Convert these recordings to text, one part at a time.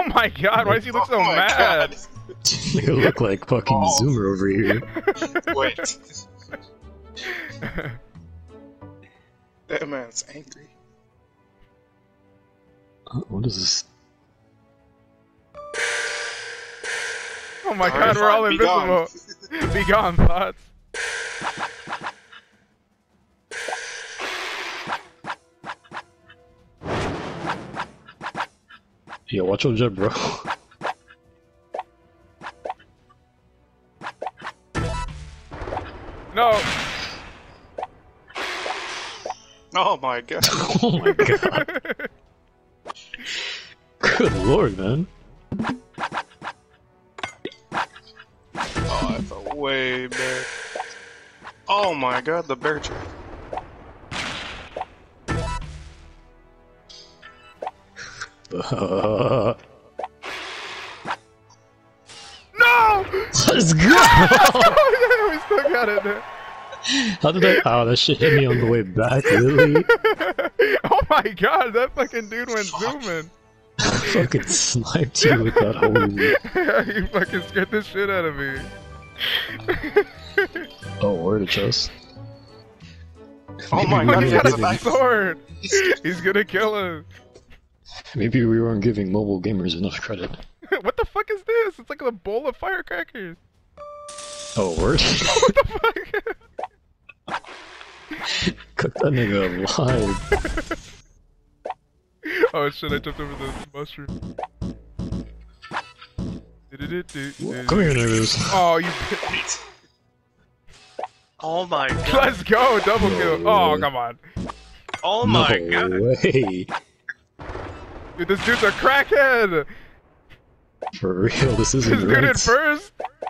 my god, why does he look so mad? You look like fucking Zoomer over here. Wait. That man's angry. What is this? Oh my god, we're all invisible. Be gone, thoughts. Yo, watch your jet, bro. No. Oh my god. Oh my god. Good lord, man. Oh, I felt way better. Oh my god, the bear trap. No! Let's go! Yeah, we still got it there. How did that? Oh, that shit hit me on the way back, really? Oh my god, that fucking dude went zooming. I fucking sniped you with that holy. You fucking scared the shit out of me. Oh, word of chest. Oh my Oh, god, he's he got has a a knife. sword. He's gonna kill him. Maybe we weren't giving mobile gamers enough credit. What the fuck is this? It's like a bowl of firecrackers. Oh, word? What the fuck? Cook that nigga alive. Oh shit, I jumped over the mushroom. Come here, niggas. Oh, you bitch. Oh my god. Let's go, double kill. No Oh, way. come on. Oh my god. No way. Dude, this dude's a crackhead. For real, this isn't This dude in right. first.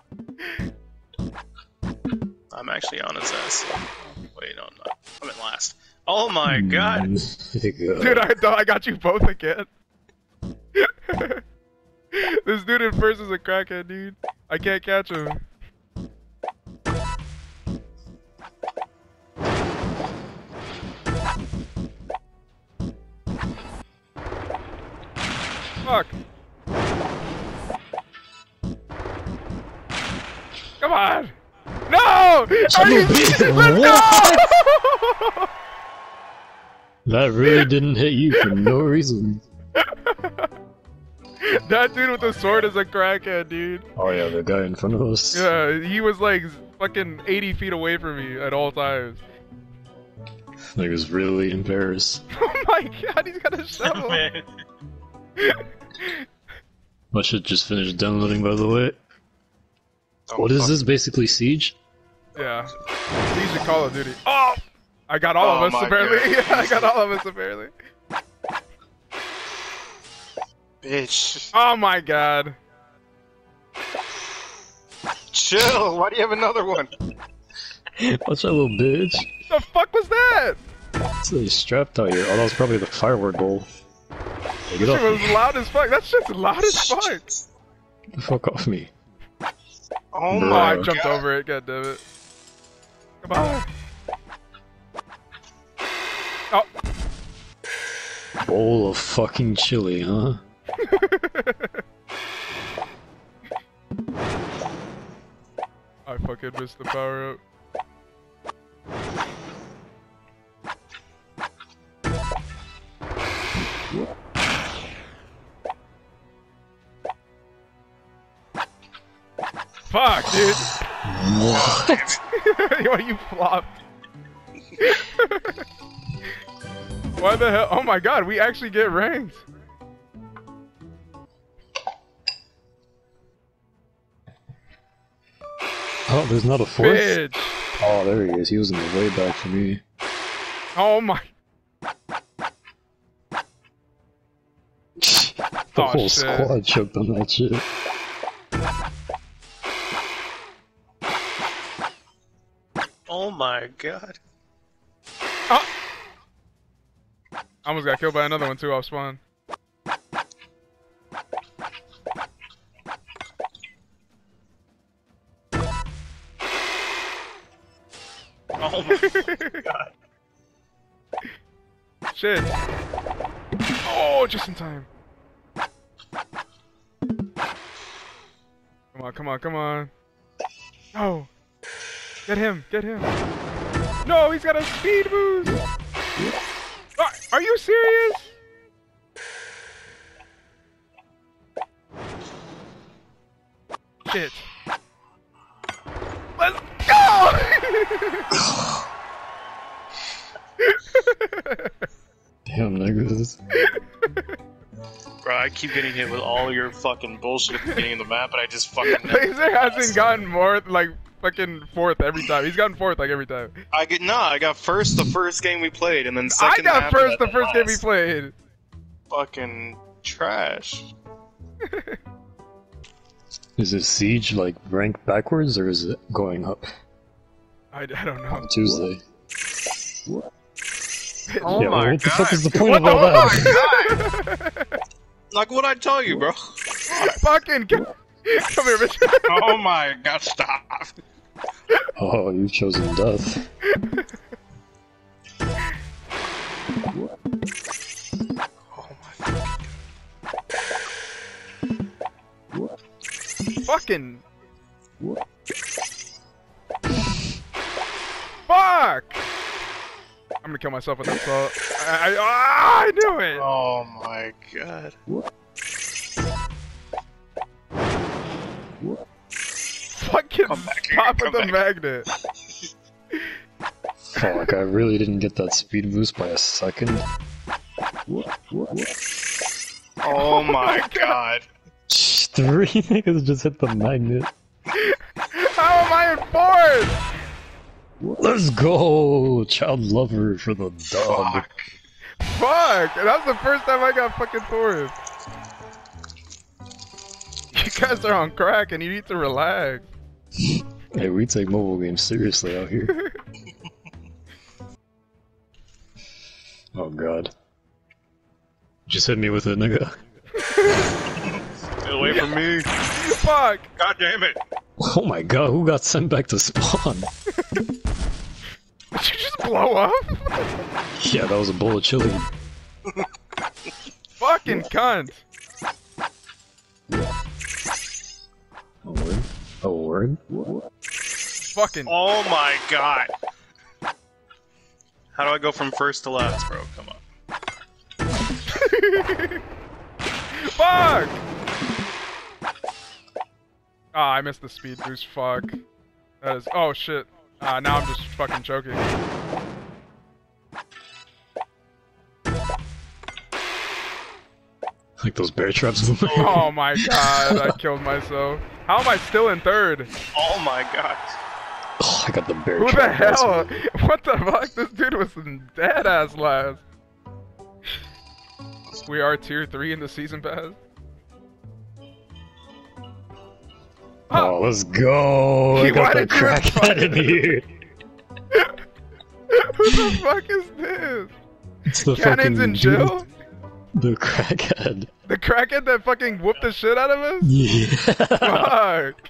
I'm actually on his ass. So. Wait, no, I'm not. I'm in last. Oh my god. Nigga. Dude, I thought I got you both again. This dude in first is a crackhead, dude. I can't catch him. Fuck. Come on. No! Are you Let's go! That really didn't hit you for no reason. That dude with the sword is a crackhead, dude. Oh yeah, the guy in front of us. Yeah, he was like fucking 80 feet away from me at all times. Nigga's really embarrassed. Oh my god, he's got a shovel. My shit just finished downloading, by the way. Oh, What is fuck. this? Basically Siege? Yeah. Siege of Call of Duty. Oh! I got all Oh of us my apparently. God. Yeah, I got all of us apparently. Bitch. Oh my god. Chill. Why do you have another one? Watch that little bitch. The fuck was that? It's a strapped out here. Oh, that was probably the firework goal. Hey, get That off shit was me. loud as fuck. That shit's loud as fuck. Get the fuck off me. Oh Oh, my I jumped god. over it. God damn it. Come on. Oh. Bowl of fucking chili, huh? I fucking missed the power up. Fuck, dude. What? Yo, you flopped. Why the hell? Oh my god, we actually get ranked. Oh, there's not a fourth? Bitch. Oh, there he is. He was in the way back for me. Oh my. The Oh, whole shit. squad choked on that shit. Oh my god. Oh. I almost got killed by another one too off spawn. Oh my god. Shit. Oh, just in time. Come on, come on, come on. No! Get him, get him. No, he's got a speed boost! Are you serious? Shit. Let's go! Damn, niggas. Bro, I keep getting hit with all your fucking bullshit at the beginning of the map, but I just fucking... Laser hasn't gotten more, like, fucking fourth every time. He's gotten fourth, like, every time. I got first the first game we played, and then second I got after first that, the first game we played. Fucking trash. Is it Siege, like, ranked backwards, or is it going up? I don't know. On Tuesday. Oh yeah, my what the god. fuck is the point of all that? Like what I tell you, bro. Fucking come here, bitch. Oh my god, stop. Oh, you've chosen death. Oh my Fucking. Fuck! I'm gonna kill myself with that salt. I knew it! Oh my god. Fucking Come back here, stop come with the back. magnet. Fuck, I really didn't get that speed boost by a second. Oh my god. 3 niggas just hit the magnet. How am I in fourth? Let's go! Child lover for the dog. Fuck. Fuck! That was the first time I got fucking fourth. You guys are on crack and you need to relax. Hey, we take mobile games seriously out here. Oh god. Just hit me with it, nigga. Get away from me. Fuck! God damn it. Oh my god, who got sent back to spawn? Did you just blow up? Yeah, that was a bowl of chili. Fucking cunt! A word? A word? Fucking. Oh my god. How do I go from first to last, bro? Come on. Fuck! Ah, I missed the speed boost. Fuck. That is. Oh shit. Now I'm just fucking choking. Like those bear traps. Oh my god, I killed myself. How am I still in third? Oh my god. Oh, I got the bear Who the trap. hell? What the fuck? This dude was dead ass last. We are tier 3 in the season pass. Oh, let's go! I got that crackhead in here. Who the fuck is this? It's the Cannon's fucking in jail? dude. The crackhead. The crackhead that fucking whooped the shit out of us? Yeah. Fuck.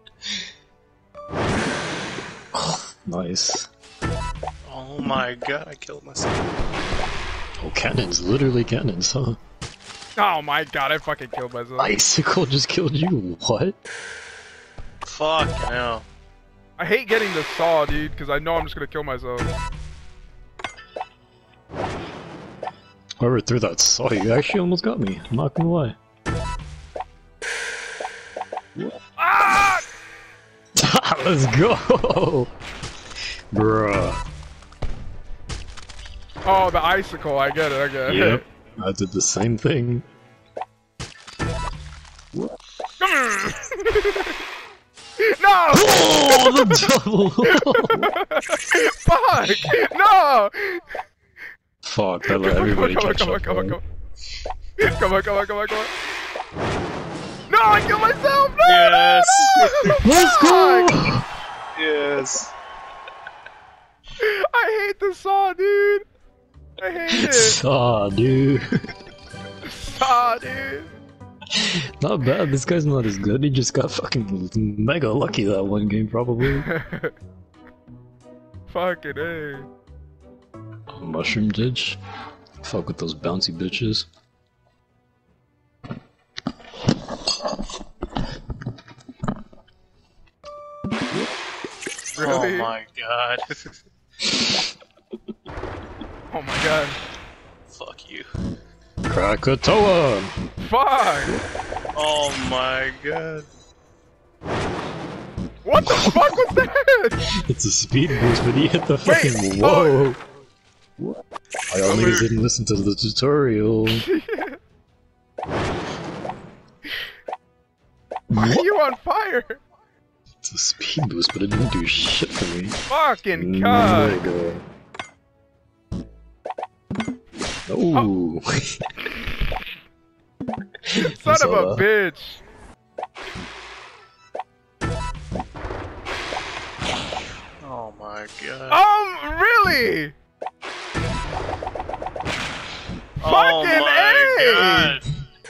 Nice. Oh my god, I killed myself. Oh, cannons. Literally cannons, huh? Oh my god, I fucking killed myself. Icicle just killed you. What? Fuck hell. I hate getting the saw, dude, because I know I'm just gonna kill myself. Whoever threw that saw, you actually almost got me. I'm not gonna lie. Ah! Let's go! Bruh. Oh, the icicle, I get it, I get it. Yep. I did the same thing. No! Oh, the double! Fuck! No! Fuck, that let everybody catch up. Come on. Come on. No, I killed myself! No! Yes! Let's go! Yes! I hate the saw, dude! I hate it! Saw, dude. Saw, dude! Not bad, this guy's not as good. He just got fucking mega lucky that one game, probably. Fucking A. Mushroom ditch. Fuck with those bouncy bitches. Really? my god. Oh my god. Fuck you. Krakatoa! Fuck! Oh my god. What the fuck was that? It's a speed boost, but he hit the fucking Wait, whoa! What? I all niggas didn't listen to the tutorial. Why are you on fire? It's a speed boost, but it didn't do shit for me. Fucking god. Nigga. Oh. Son of a bitch. Oh my god. Really? Oh Fucking my A! god.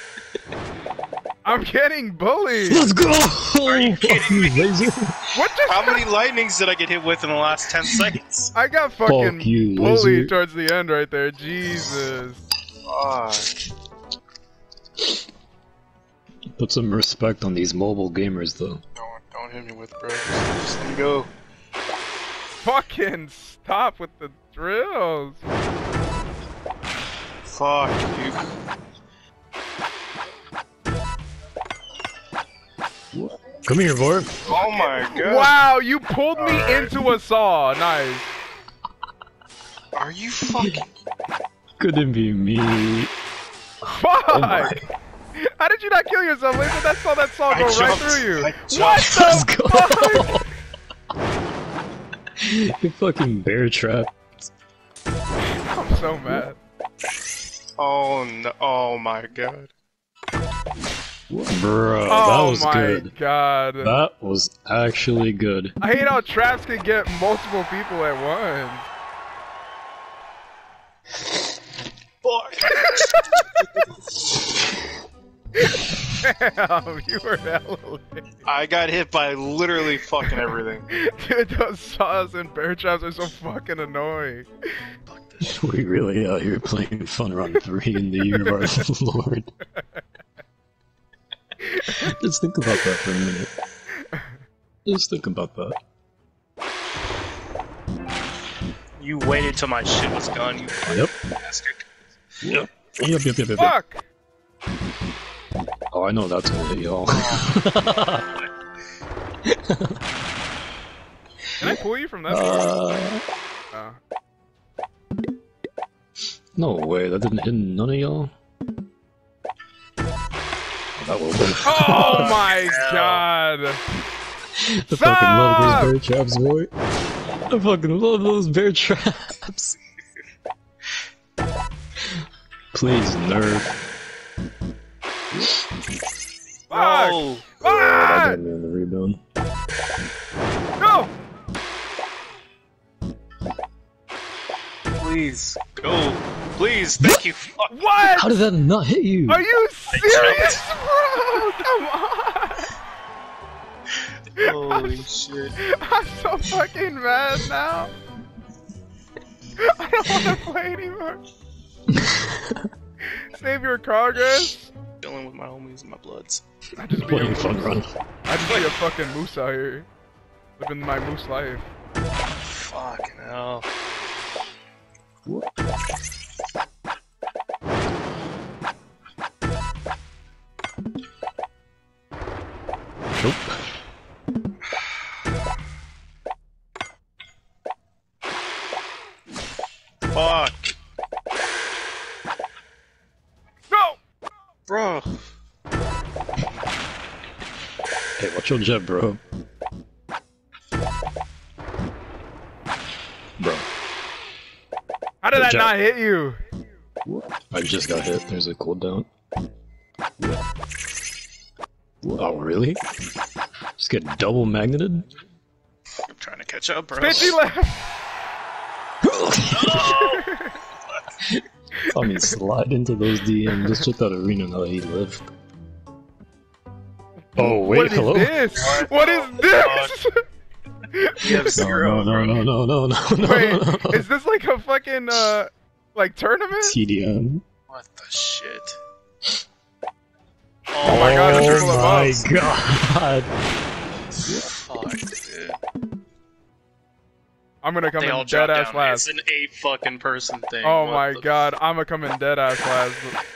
I'm getting bullied. Let's go! Are you kidding me? Laser? What just How many lightnings did I get hit with in the last 10 seconds? I got fucking Fuck you, bullied laser. towards the end right there. Jesus. Fuck. Put some respect on these mobile gamers, though. Don't hit me with it, bro. Just let me go. Fucking stop with the drills. Fuck you. Come here, Vorp. Oh my god. Wow, you pulled me into a saw. Nice. Are you fucking... Couldn't be me. Fuck! Oh my. How did you not kill yourself, Laser? That saw go right jumped. through you. I What jumped. Let's the go! fuck? You fucking bear trap. I'm so mad. Oh no. Oh my god. Bro, that Oh was my good. god. That was actually good. I hate how traps can get multiple people at once. Fuck. Damn, you were hella late. I got hit by literally fucking everything. Dude, those saws and bear traps are so fucking annoying. We really out here playing Fun Run 3 in the year of our Lord. Just think about that for a minute. Just think about that. You waited till my shit was gone, you Yep. bastard. Yep. Yep. Fuck! Oh, I know that's gonna hit y'all. Can I pull you from that door? No way, that didn't hit none of y'all. That will work. Oh my god! I fucking love those bear traps, boy. I fucking love those bear traps. Please, nerf. Fuck! No. Oh, that Fuck! got me on the rebound. No! Please. Go. Please. Thank you. Fuck. What? How did that not hit you? Are you serious, bro? Come on! Holy shit. I'm so fucking mad now. I don't want to play anymore. Save your progress. Dealing with my homies and my bloods. I just be Playing a Fun Run. I just be a fucking moose out here, living my moose life. Fucking hell. Nope. Fuck. No! Bro. Hey, watch your jet, bro. Bro. How did that Jack. not hit you? I just got hit. There's a cooldown. Oh, really? Just get double magneted? I'm trying to catch up, bro. Bitchy left! Saw me slide into those DMs. Just check that arena now that he lived. Oh, wait, What is hello? this? What is this? You have zero. No. Wait, is this like a fucking, like tournament? TDM. What the shit? Oh my god, there's people Oh above. my god. Fuck, dude. I'm gonna come They all in drop dead ass down. last. It's an 8 fucking person thing. Oh What my the god, I'm gonna come in dead ass last.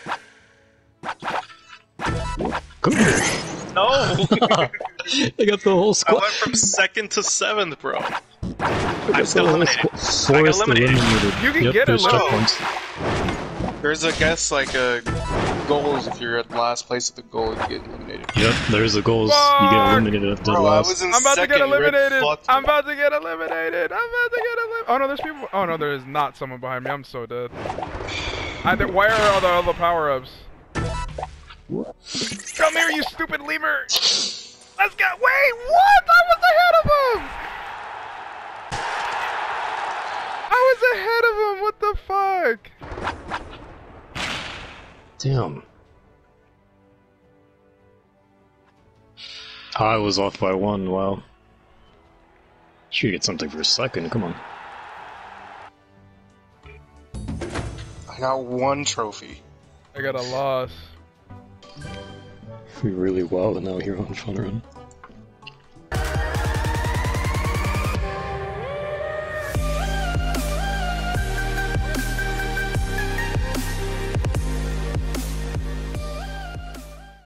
Come here. No! I got the whole I squad. went from 2nd to 7th, bro. I I got still the whole eliminated. squad. I got Forest eliminated. You can Yep, get there's eliminated. checkpoints. There's, I guess, like a goals. If you're at last place at the goal, you get eliminated. Yep, there's the goals. You get Fuck! eliminated at dead Bro, I last. was in I'm about to second. get eliminated. Fucked I'm me. about to get eliminated. I'm about to get eliminated. Oh no, there's people. Oh no, there is not someone behind me. I'm so dead. Why are all the other power-ups? Come here, you stupid lemur! Let's go. Wait, what? I was ahead of him. I was ahead of him. What the fuck? Damn. I was off by 1, wow. Should get something for a second, come on. I got 1 trophy. I got a loss. We really well, and now you're on fun run.